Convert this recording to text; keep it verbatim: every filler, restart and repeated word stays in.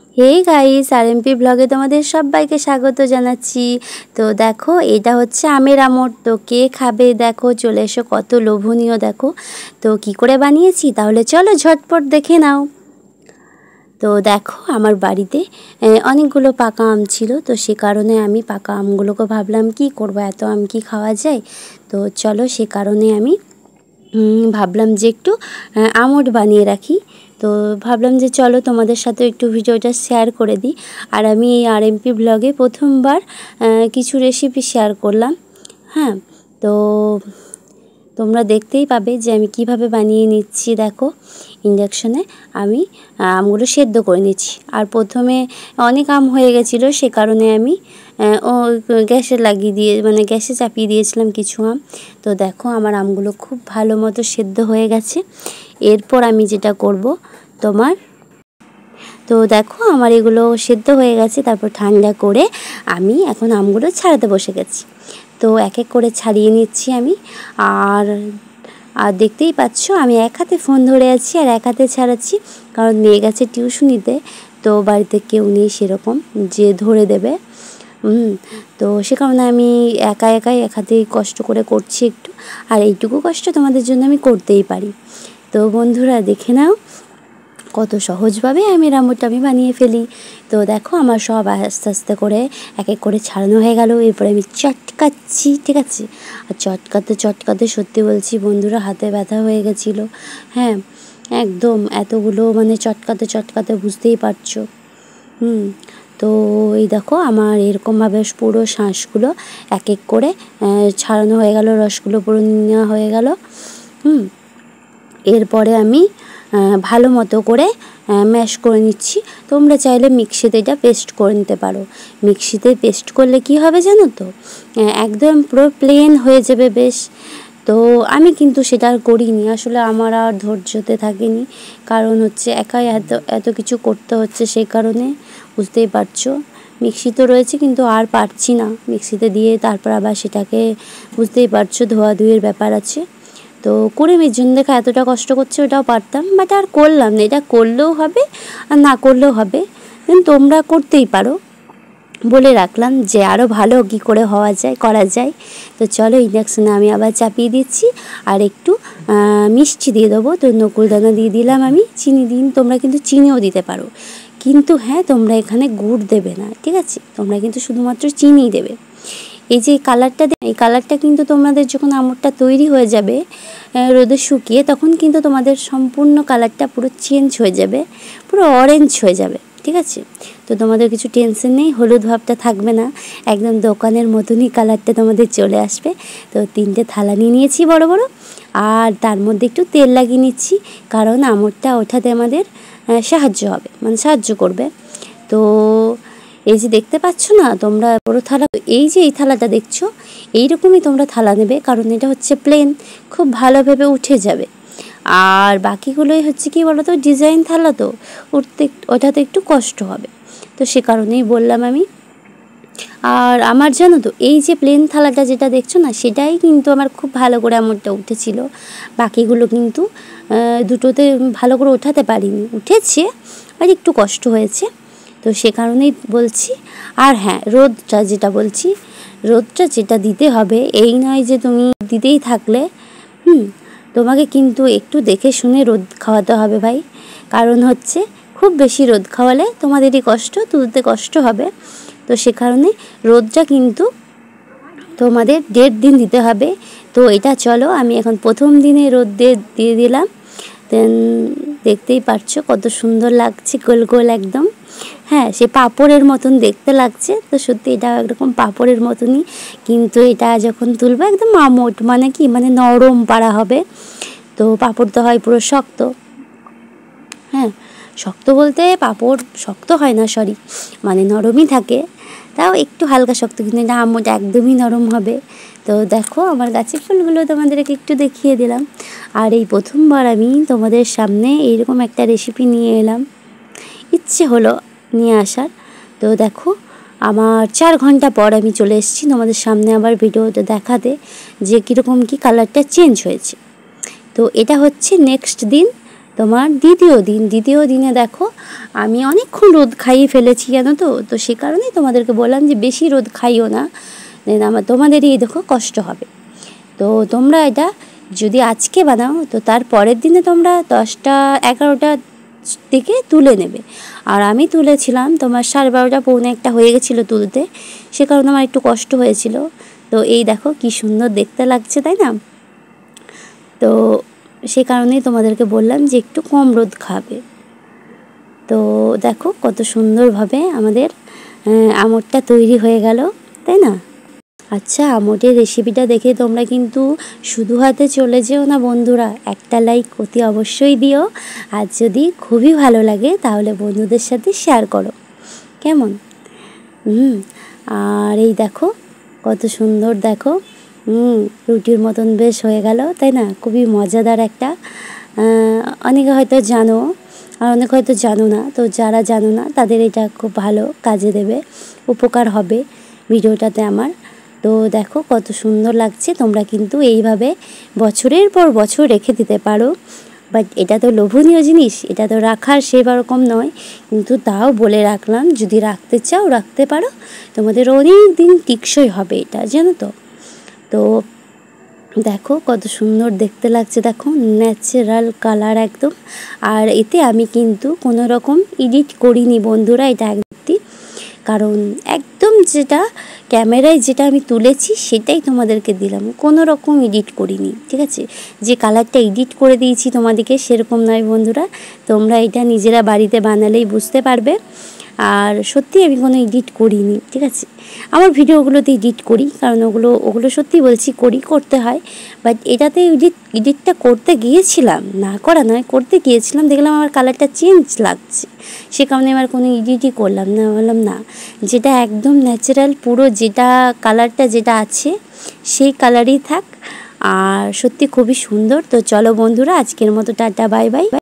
Hey guys, RMP ব্লগে তোমাদের সবাইকে স্বাগত জানাচ্ছি। তো দেখো, এটা হচ্ছে আমের আমড়। তো কে খাবে দেখো, চলে এসো। কত লোভনীয় দেখো। তো কি করে বানিয়েছি তাহলে চলো ঝটপট দেখে নাও। তো দেখো, আমার বাড়িতে অনেকগুলো পাকা আম ছিল, তো সে কারণে আমি পাকা আমগুলোকে ভাবলাম কি করব, এত আম কি খাওয়া যায়। তো চলো, সে কারণে আমি ভাবলাম যে একটু আমড় বানিয়ে রাখি। তো ভাবলাম যে চলো তোমাদের সাথে একটু ভিডিওটা শেয়ার করে দিই। আর আমি এই আরএমপি ব্লগে প্রথমবার কিছু রেসিপি শেয়ার করলাম। হ্যাঁ, তো তোমরা দেখতেই পাবে যে আমি কিভাবে বানিয়ে নিচ্ছি। দেখো, ইন্ডাকশনে আমি আমগুলো সেদ্ধ করে নিচ্ছি। আর প্রথমে অনেক আম হয়ে গেছিলো, সে কারণে আমি ও গ্যাসে লাগিয়ে দিয়ে মানে গ্যাসে চাপিয়ে দিয়েছিলাম কিছু আম। তো দেখো, আমার আমগুলো খুব ভালো মতো সেদ্ধ হয়ে গেছে। এরপর আমি যেটা করব তোমার তো দেখো, আমার এগুলো সেদ্ধ হয়ে গেছে। তারপর ঠান্ডা করে আমি এখন আমগুলো ছাড়াতে বসে গেছি। তো এক এক করে ছাড়িয়ে নিচ্ছি আমি। আর আর দেখতেই পাচ্ছ, আমি এক হাতে ফোন ধরে আছি আর এক হাতে ছাড়াচ্ছি, কারণ মেয়ে গেছে টিউশনিতে। তো বাড়িতে কেউ নেই সেরকম যে ধরে দেবে। হুম তো সে কারণে আমি একা একাই এক হাতেই কষ্ট করে করছি একটু। আর এইটুকু কষ্ট তোমাদের জন্য আমি করতেই পারি। তো বন্ধুরা, দেখে নাও কত সহজভাবে আমের আমড়টা আমি বানিয়ে ফেলি। তো দেখো, আমার সব আস্তে আস্তে করে এক এক করে ছাড়ানো হয়ে গেল। এরপরে আমি চটকাচ্ছি, ঠিক আছে। আর চটকাতে চটকাতে সত্যি বলছি বন্ধুরা, হাতে ব্যথা হয়ে গেছিলো। হ্যাঁ, একদম এতগুলো মানে চটকাতে চটকাতে বুঝতেই পারছো। হুম তো এই দেখো, আমার এরকমভাবে পুরো শাঁসগুলো এক এক করে ছাড়ানো হয়ে গেল, রসগুলো পুরো নেওয়া হয়ে গেল। হুম এরপরে আমি ভালো মতো করে ম্যাশ করে নিচ্ছি। তোমরা চাইলে মিক্সিতে এটা পেস্ট করে নিতে পারো। মিক্সিতে পেস্ট করলে কি হবে জানো তো, একদম পুরো প্লেন হয়ে যাবে বেশ। তো আমি কিন্তু সেটা আর করিনি, আসলে আমার আর ধৈর্যতে থাকেনি। কারণ হচ্ছে একাই এত এত কিছু করতে হচ্ছে, সেই কারণে বুঝতেই পারছো। মিক্সি তো রয়েছে কিন্তু আর পারছি না মিক্সিতে দিয়ে, তারপর আবার সেটাকে বুঝতেই পারছো ধোয়াধুয়ির ব্যাপার আছে। তো কুড়িমির জন্য দেখা এতটা কষ্ট করছে, ওটাও পারতাম, বাট আর করলাম না। এটা করলেও হবে আর না করলেও হবে, তোমরা করতেই পারো বলে রাখলাম যে আরও ভালো কী করে হওয়া যায় করা যায়। তো চলো, ইন্ডাকশানে আমি আবার চাপিয়ে দিচ্ছি আর একটু মিষ্টি দিয়ে দেবো। তো নকুলদানা দিয়ে দিলাম আমি, চিনি দিন, তোমরা কিন্তু চিনিও দিতে পারো। কিন্তু হ্যাঁ, তোমরা এখানে গুড় দেবে না, ঠিক আছে। তোমরা কিন্তু শুধুমাত্র চিনিই দেবে। এই যে কালারটা, এই কালারটা কিন্তু তোমাদের যখন আমড়টা তৈরি হয়ে যাবে রোদে শুকিয়ে, তখন কিন্তু তোমাদের সম্পূর্ণ কালারটা পুরো চেঞ্জ হয়ে যাবে, পুরো অরেঞ্জ হয়ে যাবে, ঠিক আছে। তো তোমাদের কিছু টেনশন নেই, হলুদ ভাবটা থাকবে না, একদম দোকানের মতনই কালারটা তোমাদের চলে আসবে। তো তিনটে থালা নিয়ে নিয়েছি বড় বড়, আর তার মধ্যে একটু তেল লাগিয়ে নিচ্ছি, কারণ আমড়টা ওঠাতে আমাদের সাহায্য হবে, মানে সাহায্য করবে। তো এই যে দেখতে পাচ্ছ না তোমরা বড় থালা, এই যে এই থালাটা দেখছো, এইরকমই তোমরা থালা নেবে, কারণ এটা হচ্ছে প্লেন, খুব ভালোভাবে উঠে যাবে। আর বাকিগুলোই হচ্ছে কি বলো তো, ডিজাইন থালা, তো উঠতে ওঠাতে একটু কষ্ট হবে। তো সে কারণেই বললাম আমি। আর আমার জানো তো, এই যে প্লেন থালাটা যেটা দেখছো না, সেটাই কিন্তু আমার খুব ভালো করে আমড়টা উঠেছিল। বাকিগুলো কিন্তু দুটোতে ভালো করে ওঠাতে পারিনি, উঠেছে আর একটু কষ্ট হয়েছে। তো সে কারণেই বলছি। আর হ্যাঁ, রোদটা যেটা বলছি, রোদটা যেটা দিতে হবে, এই নয় যে তুমি দিতেই থাকলে। হুম তোমাকে কিন্তু একটু দেখে শুনে রোদ খাওয়াতে হবে ভাই, কারণ হচ্ছে খুব বেশি রোদ খাওয়ালে তোমাদেরই কষ্ট, তুলতে কষ্ট হবে। তো সে কারণে রোদটা কিন্তু তোমাদের দেড় দিন দিতে হবে। তো এটা চলো, আমি এখন প্রথম দিনে রোদ দিয়ে দিয়ে দিলাম। দেন দেখতেই পারছো কত সুন্দর লাগছে, গোল গোল একদম। হ্যাঁ, সে পাঁপড়ের মতন দেখতে লাগছে। তো সত্যি এটা একরকম পাঁপড়ের মতনই, কিন্তু এটা যখন তুলবো একদম আমট, মানে কি, মানে নরম পাড়া হবে। তো পাঁপড় তো হয় পুরো শক্ত। হ্যাঁ, শক্ত বলতে পাঁপড় শক্ত হয় না, সরি, মানে নরমই থাকে, তাও একটু হালকা শক্ত, কিন্তু এটা আমট একদমই নরম হবে। তো দেখো, আমার গাছের ফুলগুলো তোমাদেরকে একটু দেখিয়ে দিলাম। আর এই প্রথমবার আমি তোমাদের সামনে এইরকম একটা রেসিপি নিয়ে এলাম, ইচ্ছে হলো নিয়ে আসার। তো দেখো, আমার চার ঘন্টা পর আমি চলে এসেছি তোমাদের সামনে আবার ভিডিওতে দেখাতে যে কীরকম কি কালারটা চেঞ্জ হয়েছে। তো এটা হচ্ছে নেক্সট দিন তোমার দ্বিতীয় দিন দ্বিতীয় দিনে দেখো আমি অনেকক্ষণ রোদ খাইয়ে ফেলেছি জানো তো। তো সে কারণেই তোমাদেরকে বললাম যে বেশি রোদ খাইও না, আমার তোমাদেরই দেখো কষ্ট হবে। তো তোমরা এটা যদি আজকে বানাও তো তার পরের দিনে তোমরা দশটা এগারোটা থেকে তুলে নেবে। আর আমি তুলেছিলাম তোমার সাড়ে বারোটা পৌনে একটা হয়ে গেছিলো তুলতে, সে কারণে আমার একটু কষ্ট হয়েছিল। তো এই দেখো কি সুন্দর দেখতে লাগছে, তাই না? তো সে কারণেই তোমাদেরকে বললাম যে একটু কম রোদ খাবে। তো দেখো কত সুন্দরভাবে আমাদের আমড়টা তৈরি হয়ে গেল, তাই না? আচ্ছা, আমড়ের রেসিপিটা দেখে তোমরা কিন্তু শুধু হাতে চলে যেও না বন্ধুরা, একটা লাইক অতি অবশ্যই দিও। আর যদি খুবই ভালো লাগে তাহলে বন্ধুদের সাথে শেয়ার করো, কেমন? হুম আর এই দেখো কত সুন্দর, দেখো হুম রুটির মতন বেশ হয়ে গেল, তাই না? খুবই মজাদার একটা, অনেকে হয়তো জানো আর অনেক হয়তো জানো না। তো যারা জানো না তাদের এটা খুব ভালো কাজে দেবে, উপকার হবে ভিডিওটাতে আমার। তো দেখো কত সুন্দর লাগছে, তোমরা কিন্তু এইভাবে বছরের পর বছর রেখে দিতে পারো। বাট এটা তো লোভনীয় জিনিস, এটা তো রাখার সেরকম নয়, কিন্তু তাও বলে রাখলাম যদি রাখতে চাও রাখতে পারো, তোমাদের অনেক দিন টিকসই হবে এটা, জানো তো। তো দেখো কত সুন্দর দেখতে লাগছে, দেখো ন্যাচারাল কালার একদম। আর এতে আমি কিন্তু কোনো রকম এডিট করিনি বন্ধুরা, এটা একদম, কারণ একদম যেটা ক্যামেরায় যেটা আমি তুলেছি সেটাই তোমাদেরকে দিলাম, কোনো রকম এডিট করিনি, ঠিক আছে? যে কালারটা এডিট করে দিয়েছি তোমাদেরকে সেরকম নয় বন্ধুরা, তোমরা এটা নিজেরা বাড়িতে বানালেই বুঝতে পারবে। আর সত্যি আমি কোনো এডিট করিনি, ঠিক আছে? আমার ভিডিওগুলোতে এডিট করি, কারণ ওগুলো ওগুলো সত্যি বলছি করি, করতে হয়। বাট এটাতে এডিট এডিটটা করতে গিয়েছিলাম, না করা নয়, করতে গিয়েছিলাম, দেখলাম আমার কালারটা চেঞ্জ লাগছে, সে কারণে আমার কোনো এডিটই করলাম না। বললাম না, যেটা একদম ন্যাচারাল পুরো যেটা কালারটা যেটা আছে সেই কালারই থাক। আর সত্যি খুবই সুন্দর। তো চলো বন্ধুরা, আজকের মতো টাটা, বাই বাই।